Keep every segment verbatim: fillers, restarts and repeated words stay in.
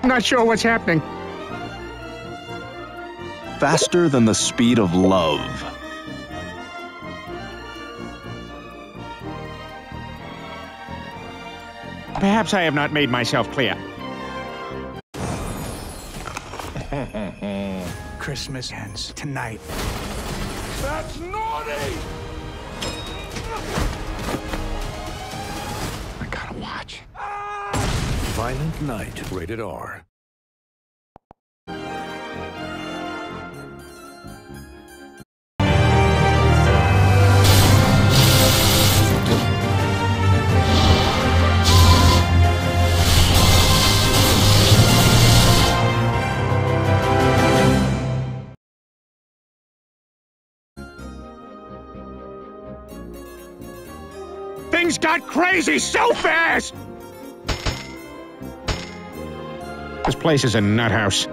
Not sure what's happening. Faster than the speed of love. Perhaps I have not made myself clear. Christmas ends tonight. That's naughty! I gotta watch. Violent Night, rated R. Things got crazy so fast! This place is a nut house.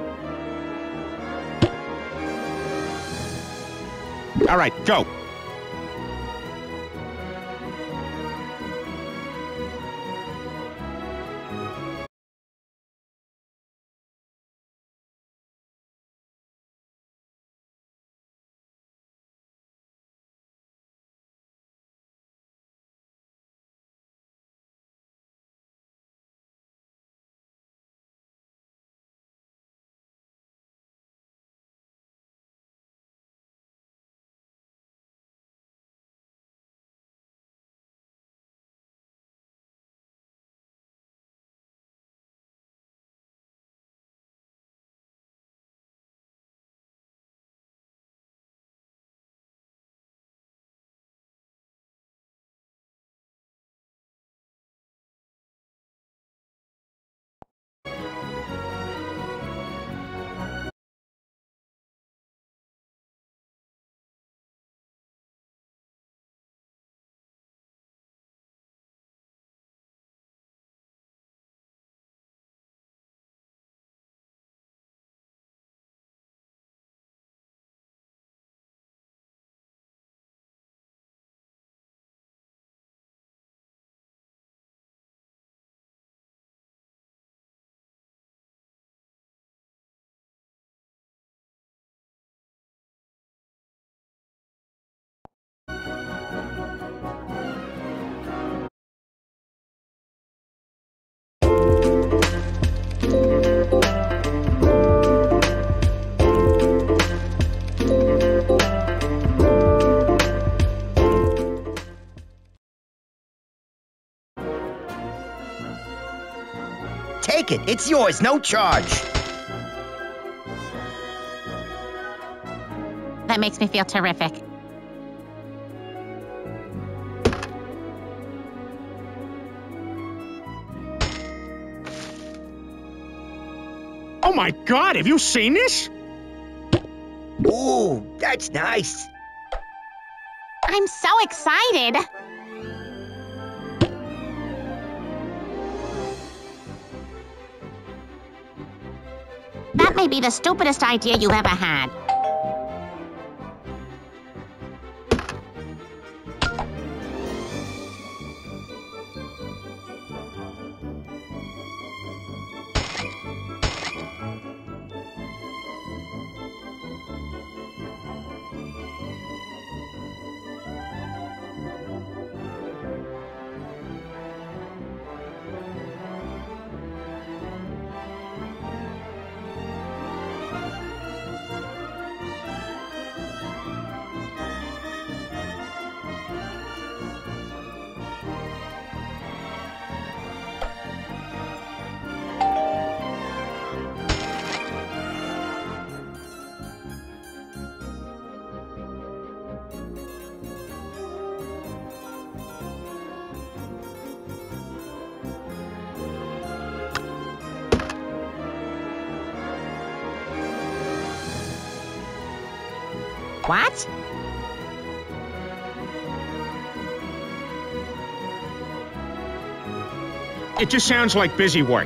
All right, go. Take it. It's yours, no charge. That makes me feel terrific. Oh my God, have you seen this? Ooh, that's nice. I'm so excited. That may be the stupidest idea you've ever had. What? It just sounds like busy work.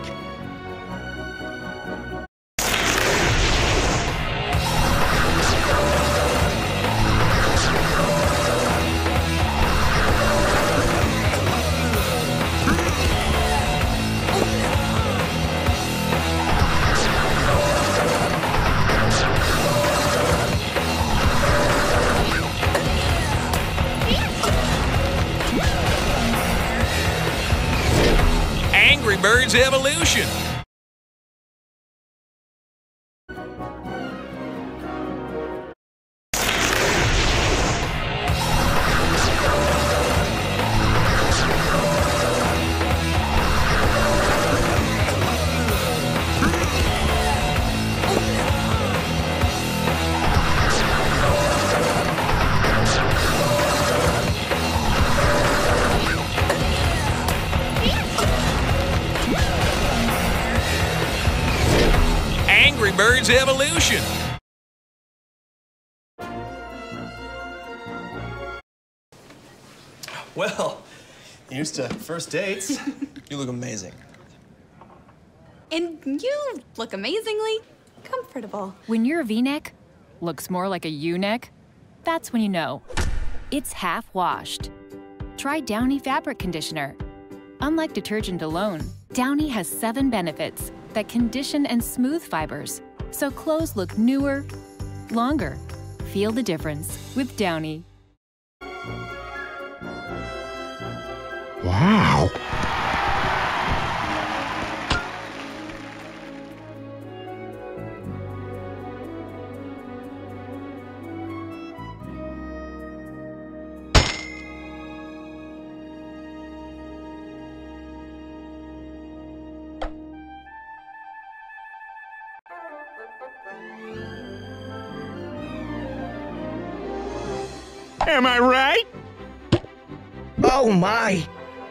Angry Birds Evolution. Angry Birds Evolution. Well, here's to first dates. You look amazing. And you look amazingly comfortable. When your V-neck looks more like a U-neck, that's when you know it's half washed. Try Downy fabric conditioner. Unlike detergent alone, Downy has seven benefits that condition and smooth fibers, so clothes look newer, longer. Feel the difference with Downy. Wow. Am I right? Oh my!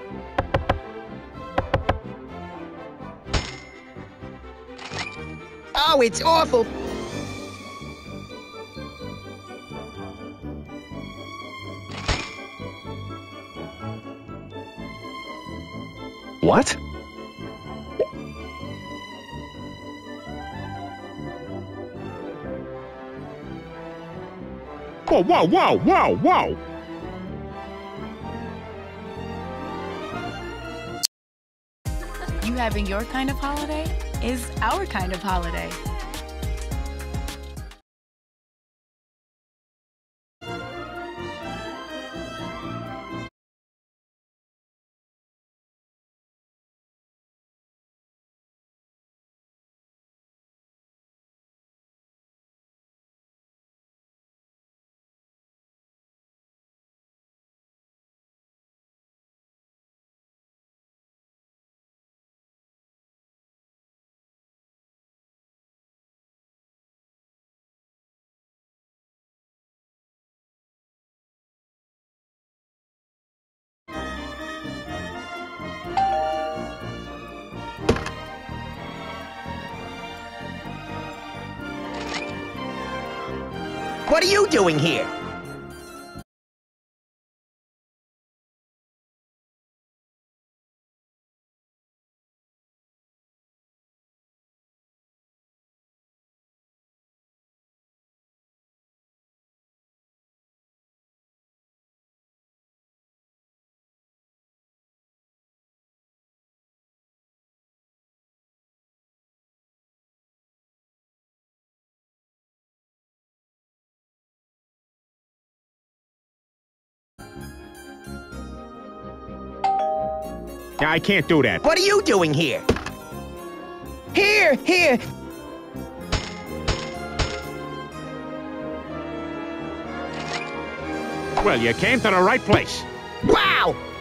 Oh, it's awful! What? Whoa, whoa, whoa, whoa, whoa! You having your kind of holiday is our kind of holiday. What are you doing here? I can't do that. What are you doing here? Here, here! Well, you came to the right place. Wow!